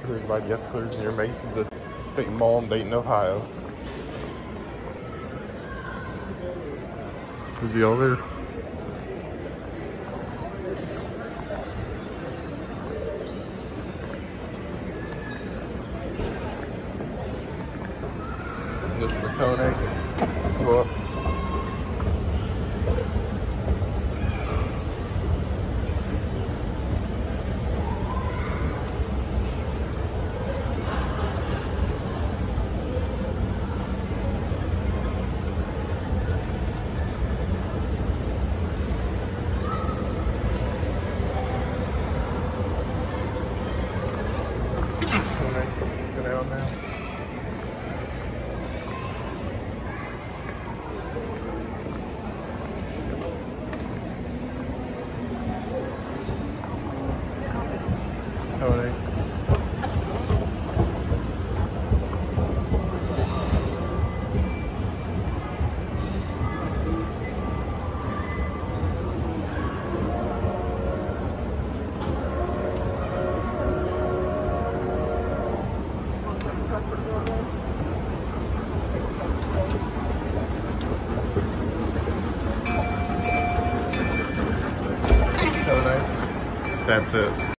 Here's by the Escalators near Macy's at Dayton Mall in Dayton, Ohio. There's the elevator. This is the Kone. Go up. Go down now. Kone. That's it.